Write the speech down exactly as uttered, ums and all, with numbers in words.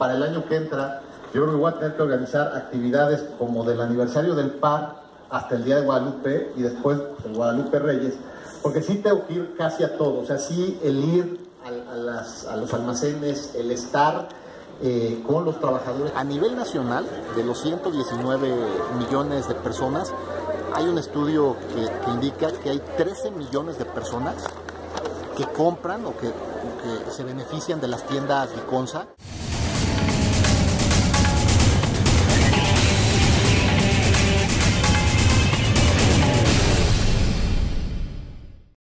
para el año que entra, yo creo que voy a tener que organizar actividades como del aniversario del P A R hasta el Día de Guadalupe y después el Guadalupe Reyes, porque sí tengo que ir casi a todo, o sea, sí el ir a, a, las, a los almacenes, el estar eh, con los trabajadores. A nivel nacional, de los ciento diecinueve millones de personas, hay un estudio que, que indica que hay trece millones de personas que compran o que, o que se benefician de las tiendas Liconza.